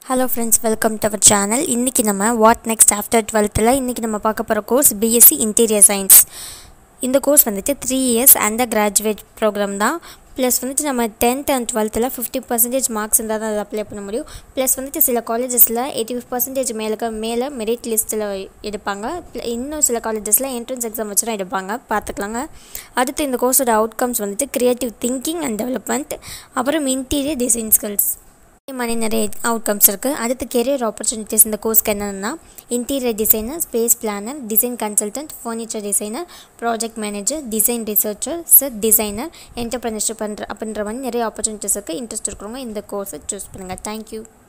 Hello friends, welcome to our channel. இன்னைக்கு நம்ம what next after 12th ல இன்னைக்கு நம்ம பார்க்க போற கோர்ஸ் B.Sc Interior Science. இந்த கோர்ஸ் வந்துட்டு 3 years undergraduate program தான். Plus வந்துட்டு நம்ம 10th and 12th ல 50% மார்க்ஸ் இருந்தா தான் அப்ளை பண்ண முடியும். Plus வந்துட்டு சில காலேजेसல 85% மேல மெரிட் லிஸ்ட்ல எடுப்பாங்க. இன்னும் சில காலேजेसல என்ட்ரன்ஸ் எக்ஸாம் வச்சு எடுப்பாங்க. பாத்துக்கலாங்க. அடுத்து இந்த கோர்ஸோட அவுட்கம்ஸ் வந்துட்டு கிரியேட்டிவ் திங்கிங் அண்ட் டெவலப்மென்ட், அப்புறம் இன்டீரியர் டிசைன் ஸ்கில்ஸ். மணி நிறைய அவுட்கம்ஸ் இருக்குது. அடுத்து கெரியர் ஆப்பர்ச்சுனிட்டிஸ் இந்த கோர்ஸ்க்கு என்னென்னா interior designer, space planner, design consultant, furniture designer, project manager, design researcher, designer, entrepreneurship அப்படின்ற மாதிரி நிறைய ஆப்பர்ச்சுனிட்டிஸ் இருக்குது. இன்ட்ரெஸ்ட் இருக்கிறவங்க இந்த கோர்ஸை சூஸ் பண்ணுங்கள். தேங்க்யூ.